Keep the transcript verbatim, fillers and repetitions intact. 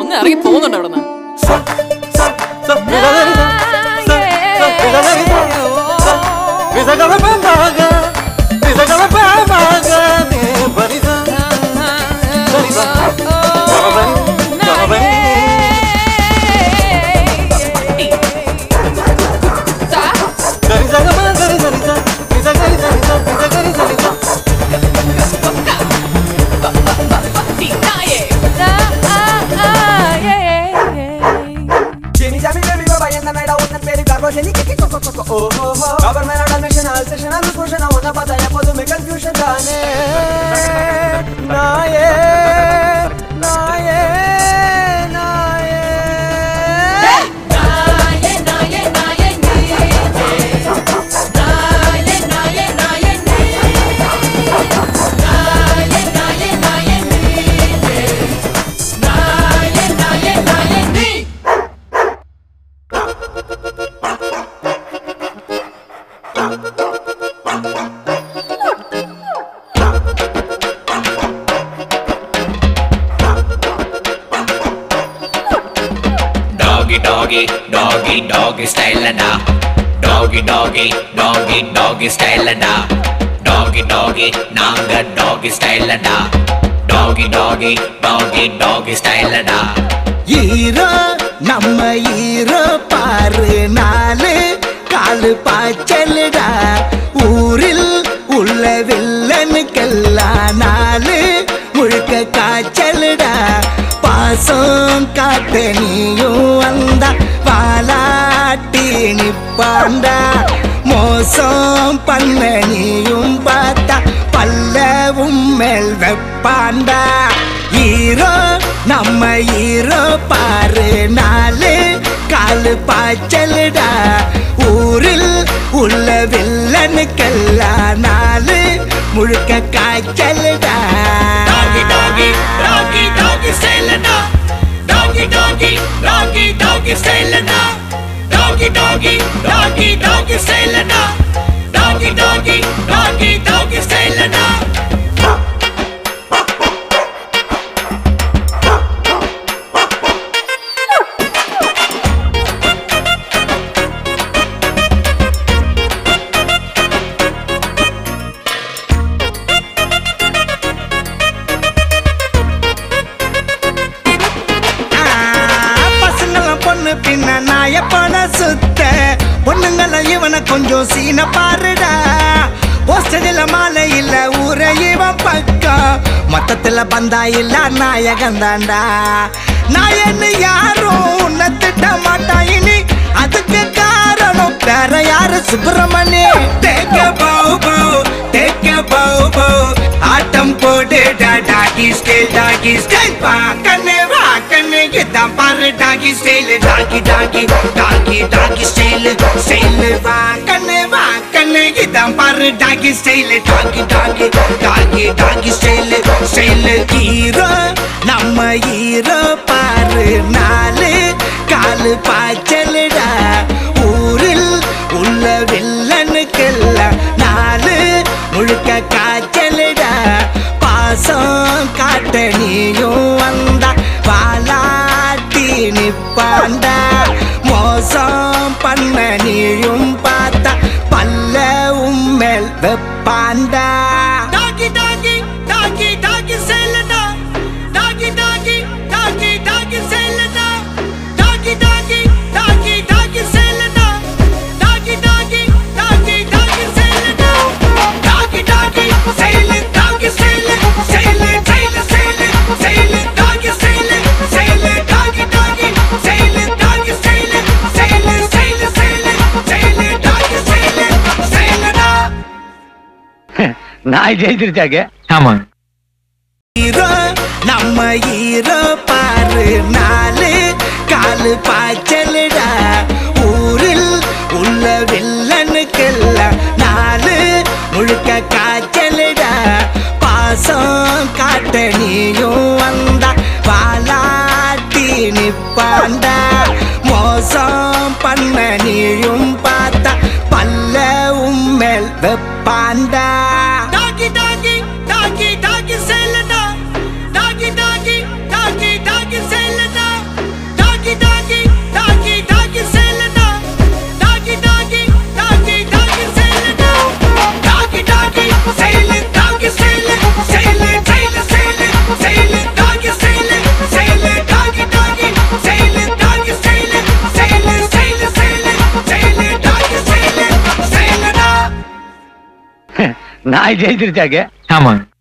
ഒന്ന് ഇറങ്ങി പോകുന്നുണ്ട് അവിടുന്ന്. Government admission, all session, all discussion, I want to pata ya podu me confusion dane. Naye, naye, naye. Naye, naye, naye, naye. Naye, naye, naye, naye. Naye, naye, naye, naye. Naye, naye, naye, naye. Doggy, doggy, doggy style da. Doggy, doggy, doggy, doggy style da. Doggy, doggy, naanga doggy style da. Doggy, doggy, doggy, doggy style da. Hero, namma hero paru naale kaalu paachalda. Ooril ulla villanukella naale mulka kaachalda. பாசம் காட்ட நீயும் வந்தா வாலாட்டி நிப்பாண்டா. மோசம் பண்ண நீயும் பார்த்தா பல்லவும் மேல் வெப்பாண்டா. Hero நம்ம ஹீரோ பாரு நாலு காலு பாய்ச்சல்டா. ஊரில் உள்ள வில்லனுக்கெல்லாம் நாலு முழுக்க காய்ச்சல்டா. Doggy, doggy, doggy, doggy style da. Doggy, doggy, doggy, doggy style da. Doggy, doggy, doggy, doggy style da. Doggy, doggy, doggy, doggy style da. பின்ன நாயப்பட சுத்த பொண்ணுங்கள இவனை கொஞ்சம் சீன பாருடா. போஸ்டரில் மாலை இல்ல ஊர இவன் பக்கம் மொத்தத்துல பந்தா இல்ல நாயகந்தாண்டா. நாயன்னு யாரும் உன்னை திட்ட மாட்டான் இனி அதுக்கு காரணம் வேற யாரு சுப்பிரமணி. தேக்க பவு பவு தேக்க பவு பவு ஆட்டம் போடுடா. டாகி ஸ்டைல் டாகி ஸ்டைல் பாக்கண்ணே வாக்கண்ணே இதான் பாரு டாகி ஸ்டைல். டாகி doggy doggy doggy style style வாக்கண்ணே வாக்கண்ணே இதான் பாரு டாகி ஸ்டைல். டாகி doggy doggy doggy style style. Hero நம்ம ஹீரோ பாரு நாலு காலு பாய்ச்சல்டா. ஊரில் உள்ள வில்லனுக்கெல்லாம் நாலு முழுக்க காய்ச்சல்டா. பாசம் காட்ட நீயும் வந்தா வாலாட்டி நிப்பாண்டா. மோசம் பண்ண நீயும் பார்த்தா பல்லவும் மேல் வெப்பாண்டா. Doggy, doggy, doggy, doggy style da. Doggy, doggy, doggy, doggy style da. Doggy, doggy, doggy, doggy style da. Doggy, doggy, doggy, doggy style da. Doggy, doggy, style, doggy style, style, style, style, style, doggy style, style, doggy, doggy, style, doggy style, style, style, style, style, doggy style, style da. நாய் ஜெயிச்சிருச்சாக்க. ஆமா. Hero நம்ம hero பாரு நாலு காலு பாய்ச்சல்டா. ஊரில் உள்ள வில்லனுக்கெல்லாம் நாலு முழுக்க காய்ச்சல்டா. பாசம் காட்ட நீயும் வந்தா வாலாட்டி நிப்பாண்டா. மோசம் பண்ண நீயும் பார்த்தா பல்லவும் மேல் வெப்பாண்டா. Doggy, doggy, doggy, doggy style da. Doggy, doggy, doggy, doggy style da. நான் ஜெயிச்சிருச்சாக்க ஆமா